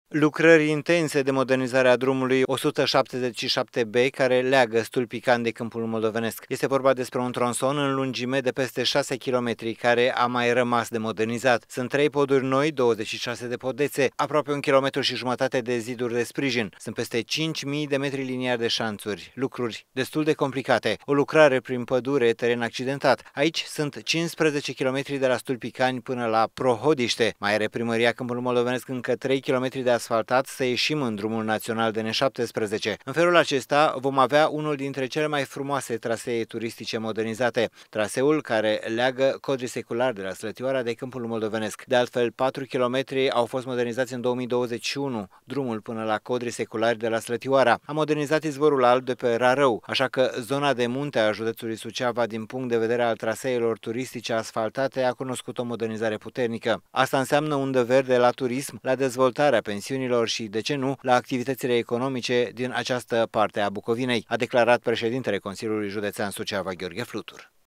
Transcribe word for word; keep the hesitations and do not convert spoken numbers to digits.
Lucrări intense de modernizare a drumului o sută șaptezeci și șapte B, care leagă Stulpican de Câmpul Moldovenesc. Este vorba despre un tronson în lungime de peste șase kilometri, care a mai rămas de modernizat. Sunt trei poduri noi, douăzeci și șase de podețe, aproape un kilometru și jumătate de ziduri de sprijin. Sunt peste cinci mii de metri liniari de șanțuri. Lucruri destul de complicate. O lucrare prin pădure, teren accidentat. Aici sunt cincisprezece kilometri de la Stulpicani până la Prohodiște. Mai are primăria Câmpul Moldovenesc încă trei kilometri de asfaltat să ieșim în drumul național de N șaptesprezece. În felul acesta vom avea unul dintre cele mai frumoase trasee turistice modernizate. Traseul care leagă Codrii Seculari de la Slătioara de Câmpul Moldovenesc. De altfel, patru kilometri au fost modernizați în două mii douăzeci și unu, drumul până la Codrii Seculari de la Slătioara. A modernizat izvorul alb de pe Rarău, așa că zona de munte a județului Suceava, din punct de vedere al traseelor turistice asfaltate, a cunoscut o modernizare puternică. Asta înseamnă undă verde la turism, la dezvoltarea pensiunilor și, de ce nu, la activitățile economice din această parte a Bucovinei, a declarat președintele Consiliului Județean Suceava, Gheorghe Flutur.